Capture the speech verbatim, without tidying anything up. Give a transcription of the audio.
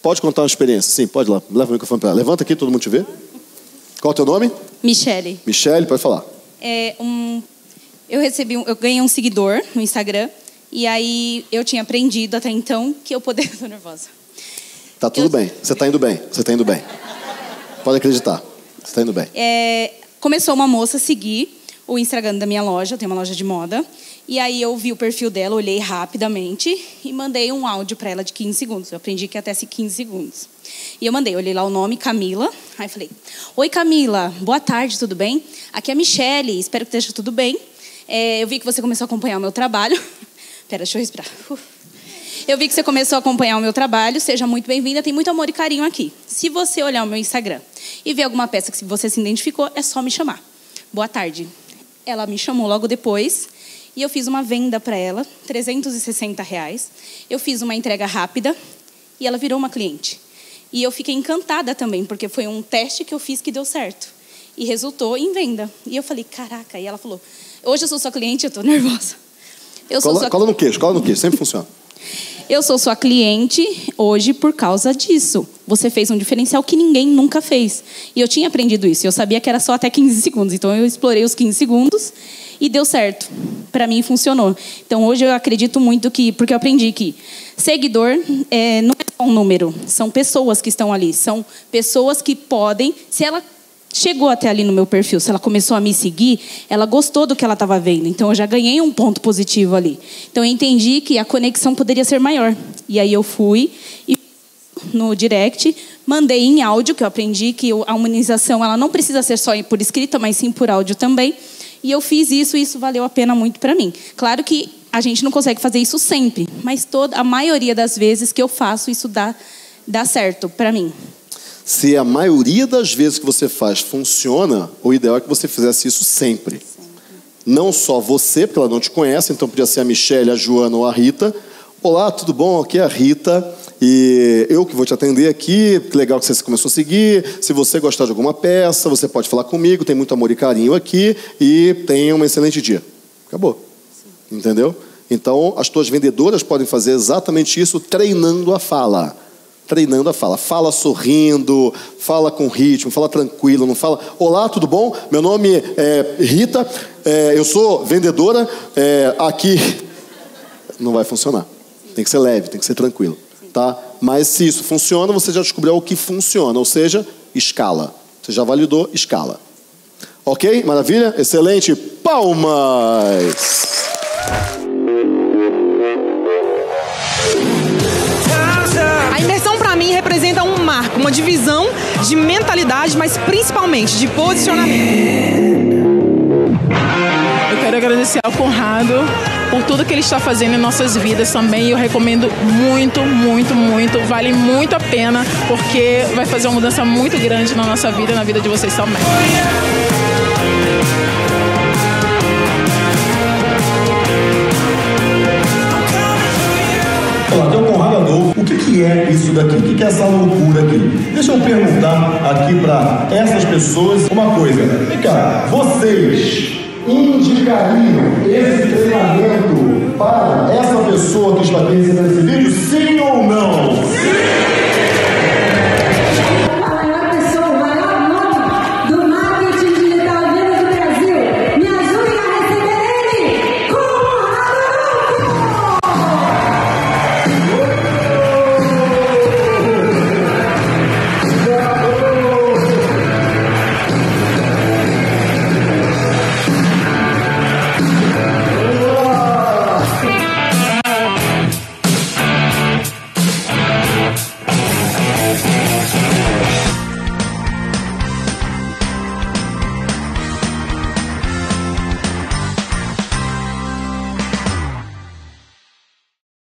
Pode contar uma experiência? Sim, pode lá. Leva o microfone para lá. Levanta aqui, todo mundo te vê. Qual é o teu nome? Michele. Michele, pode falar. É, um, eu recebi, um, eu ganhei um seguidor no Instagram e aí eu tinha aprendido até então que eu poderia... Tô nervosa. Tá tudo eu... bem. Você tá indo bem. Você tá indo bem. Pode acreditar. Você tá indo bem. É, começou uma moça a seguir o Instagram da minha loja. Eu tenho uma loja de moda. E aí eu vi o perfil dela, olhei rapidamente e mandei um áudio para ela de quinze segundos. Eu aprendi que ia até quinze segundos. E eu mandei, olhei lá o nome, Camila. Aí falei, oi Camila, boa tarde, tudo bem? Aqui é a Michele, espero que esteja tudo bem. É, eu vi que você começou a acompanhar o meu trabalho. Pera, deixa eu respirar. Uh. Eu vi que você começou a acompanhar o meu trabalho, seja muito bem-vinda, tem muito amor e carinho aqui. Se você olhar o meu Instagram e ver alguma peça que você se identificou, é só me chamar. Boa tarde. Ela me chamou logo depois. E eu fiz uma venda para ela, trezentos e sessenta reais. Eu fiz uma entrega rápida e ela virou uma cliente. E eu fiquei encantada também, porque foi um teste que eu fiz que deu certo. E resultou em venda. E eu falei, caraca. E ela falou, hoje eu sou sua cliente, eu estou nervosa. Eu sou cola, sua... cola no queixo, cola no queixo, sempre funciona. Eu sou sua cliente hoje por causa disso. Você fez um diferencial que ninguém nunca fez. E eu tinha aprendido isso. Eu sabia que era só até quinze segundos. Então eu explorei os quinze segundos e deu certo. Para mim funcionou. Então hoje eu acredito muito que... Porque eu aprendi que seguidor é, não é só um número. São pessoas que estão ali. São pessoas que podem... Se ela chegou até ali no meu perfil, se ela começou a me seguir, ela gostou do que ela estava vendo. Então, eu já ganhei um ponto positivo ali. Então, eu entendi que a conexão poderia ser maior. E aí, eu fui e no direct, mandei em áudio, que eu aprendi que a humanização ela não precisa ser só por escrita, mas sim por áudio também. E eu fiz isso e isso valeu a pena muito para mim. Claro que a gente não consegue fazer isso sempre, mas toda, a maioria das vezes que eu faço, isso dá, dá certo para mim. Se a maioria das vezes que você faz funciona, o ideal é que você fizesse isso sempre. sempre. Não só você, porque ela não te conhece, então podia ser a Michele, a Joana ou a Rita. Olá, tudo bom? Aqui é a Rita e eu que vou te atender aqui. Que legal que você começou a seguir. Se você gostar de alguma peça, você pode falar comigo. Tem muito amor e carinho aqui e tenha um excelente dia. Acabou. Sim. Entendeu? Então, as tuas vendedoras podem fazer exatamente isso treinando a fala. Treinando a fala. Fala sorrindo, fala com ritmo, fala tranquilo, não fala... Olá, tudo bom? Meu nome é Rita, é, eu sou vendedora é, aqui... Não vai funcionar. Tem que ser leve, tem que ser tranquilo. Tá? Mas se isso funciona, você já descobriu o que funciona, ou seja, escala. Você já validou, escala. Ok? Maravilha? Excelente. Palmas! Representa um marco, uma divisão de mentalidade, mas principalmente de posicionamento. Eu quero agradecer ao Conrado por tudo que ele está fazendo em nossas vidas também. Eu recomendo muito, muito, muito. Vale muito a pena, porque vai fazer uma mudança muito grande na nossa vida e na vida de vocês também. Olá, tem o Conrado Adolfo. O que, que é isso daqui? O que, que é essa loucura aqui? Deixa eu perguntar aqui para essas pessoas uma coisa. Vem cá, vocês indicariam esse treinamento para essa pessoa que está aqui recebendo esse vídeo? Sim ou não?